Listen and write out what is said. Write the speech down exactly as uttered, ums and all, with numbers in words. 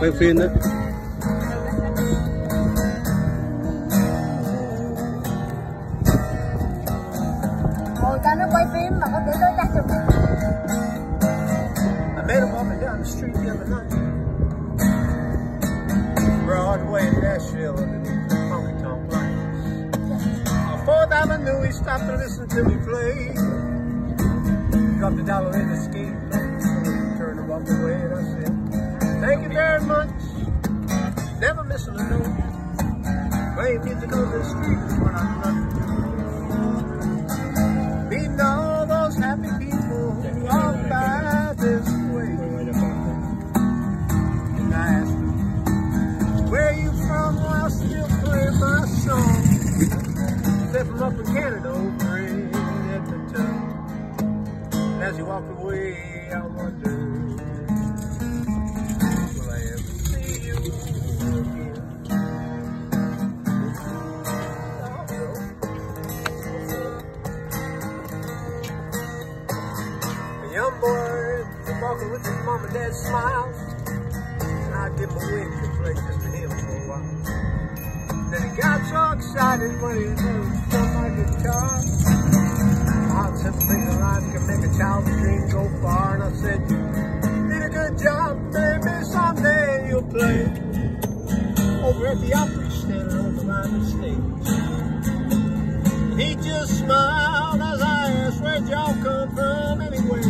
quay phim đó. Ngồi ta nó quay phim mà có để tới chắc chụp. I met him walking down the street the other night. Broadway in Nashville underneath the honky tonk lights. On Fourth Avenue, he stopped to listen to me play. Dropped a dollar in the skate plate, turned and walked away, and I said, thank you very much, never missing a note. Playing music on the street is what I'm loving to do. Meeting all those happy people who walk by this way. And I asked them, where are you from? Well, I'll still play my song. Said from up in Canada, over in Edmonton. And as he walked away, I wondered, will I ever see you again? A young boy walking with his mom and dad smiles. And I give him a wink and play just for him for a while. Then he got so excited when he heard from my guitar. I'll simple things in life can make a child's dream go far. And I said, you did a good job, maybe someday you'll play over at the Opry Center on the Ryman stage. And he just smiled as I asked, where'd y'all come from anyway?